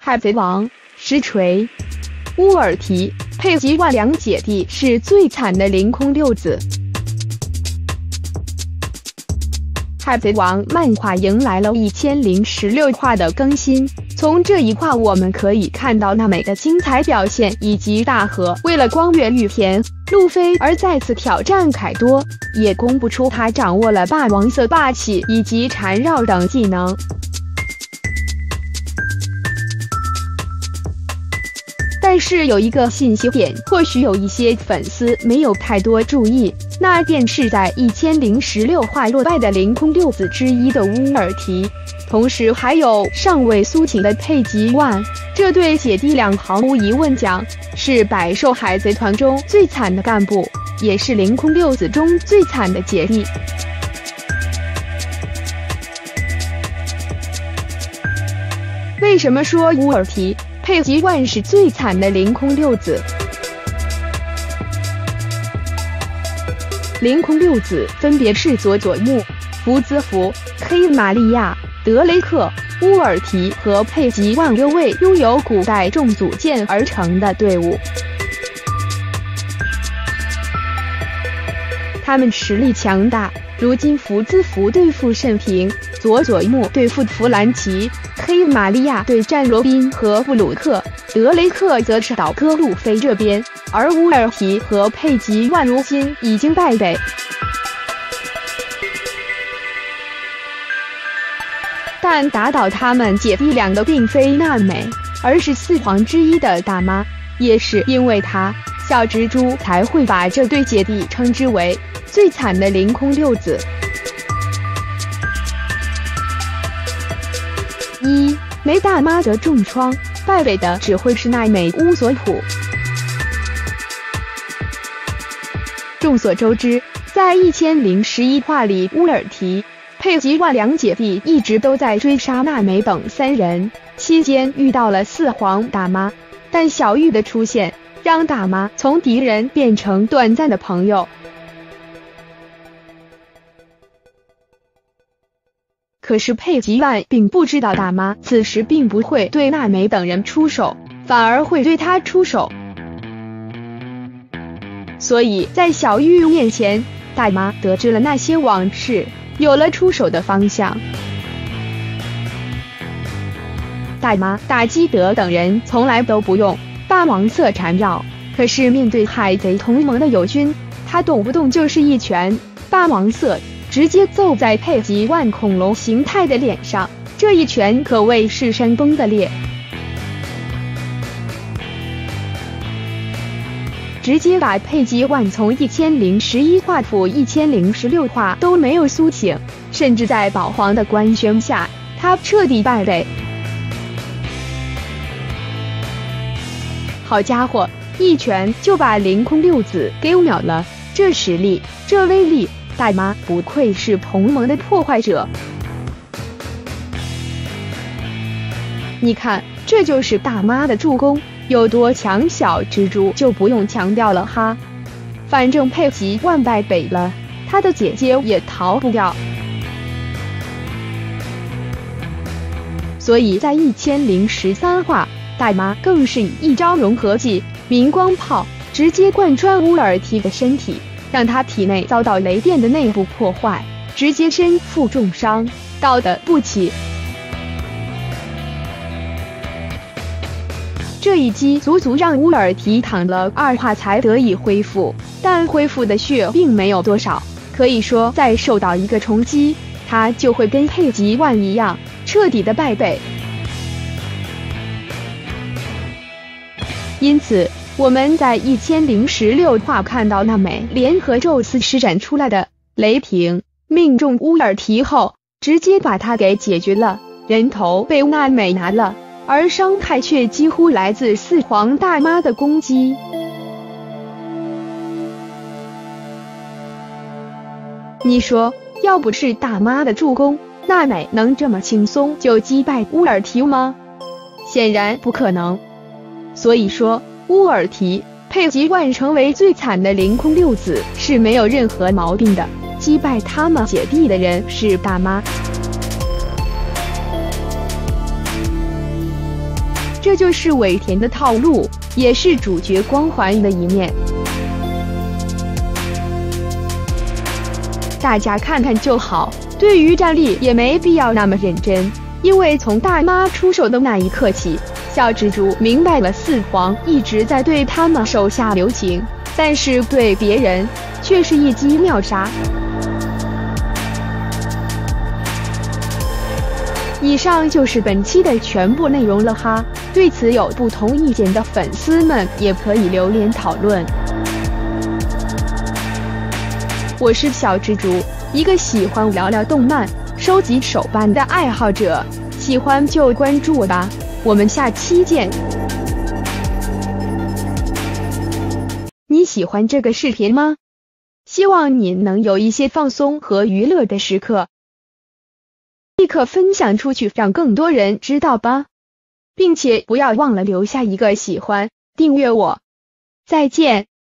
海贼王、石锤、乌尔提、佩吉万两姐弟是最惨的凌空六子。海贼王漫画迎来了1016话的更新，从这一话我们可以看到娜美的精彩表现，以及大河为了光月玉田、路飞而再次挑战凯多，也公布出他掌握了霸王色霸气以及缠绕等技能。但是有一个信息点，或许有一些粉丝没有太多注意，那便是在1016话落败的凌空六子之一的乌尔提，同时还有尚未苏醒的佩吉万，这对姐弟俩毫无疑问讲是百兽海贼团中最惨的干部，也是凌空六子中最惨的姐弟。为什么说乌尔提、佩吉万是最惨的凌空六子？凌空六子分别是佐佐木、福兹福、黑玛利亚、德雷克、乌尔提和佩吉万6位拥有古代重组建而成的队伍。他们实力强大，如今福兹福对付慎平，佐佐木对付弗兰奇，黑玛利亚对战罗宾和布鲁克，德雷克则是倒戈路飞这边，而乌尔提和佩吉万如今已经败北。但打倒他们姐弟俩的并非娜美，而是四皇之一的大妈，也是因为她，小蜘蛛才会把这对姐弟称之为最惨的凌空六子。没大妈得重创，败北的只会是娜美乌索普。众所周知，在1011话里，乌尔提、佩吉万两姐弟一直都在追杀娜美等3人，期间遇到了四皇大妈，但小玉的出现让大妈从敌人变成短暂的朋友。可是佩吉万并不知道大妈此时并不会对娜美等人出手，反而会对他出手。所以在小玉面前，大妈得知了那些往事，有了出手的方向。大妈打基德等人从来都不用霸王色缠绕，可是面对海贼同盟的友军，他动不动就是一拳霸王色，直接揍在佩吉万恐龙形态的脸上，这一拳可谓是山崩的裂，直接把佩吉万从1011话赴1016话都没有苏醒，甚至在宝皇的官宣下，他彻底败北。好家伙，一拳就把凌空六子给秒了，这实力，这威力，大妈不愧是同盟的破坏者。你看，这就是大妈的助攻有多强，小蜘蛛就不用强调了哈。反正佩吉万败北了，他的姐姐也逃不掉。所以在1013话，大妈更是以一招融合技明光炮直接贯穿乌尔提的身体，让他体内遭到雷电的内部破坏，直接身负重伤，倒得不起。这一击足足让乌尔提躺了2话才得以恢复，但恢复的血并没有多少，可以说再受到一个冲击，他就会跟佩吉万一样彻底的败北。因此我们在1016话看到娜美联合宙斯施展出来的雷霆命中乌尔提后，直接把他给解决了，人头被娜美拿了，而伤害却几乎来自四皇大妈的攻击。你说，要不是大妈的助攻，娜美能这么轻松就击败乌尔提吗？显然不可能。所以说，乌尔提、佩吉万成为最惨的凌空六子是没有任何毛病的，击败他们姐弟的人是大妈。 这就是尾田的套路，也是主角光环的一面。大家看看就好，对于战力也没必要那么认真，因为从大妈出手的那一刻起，小蜘蛛明白了四皇一直在对他们手下留情，但是对别人却是一击秒杀。以上就是本期的全部内容了哈，对此有不同意见的粉丝们也可以留言讨论。我是小蜘蛛，一个喜欢聊聊动漫、收集手办的爱好者，喜欢就关注我吧，我们下期见。你喜欢这个视频吗？希望你能有一些放松和娱乐的时刻，立刻分享出去，让更多人知道吧，并且不要忘了留下一个喜欢，订阅我。再见。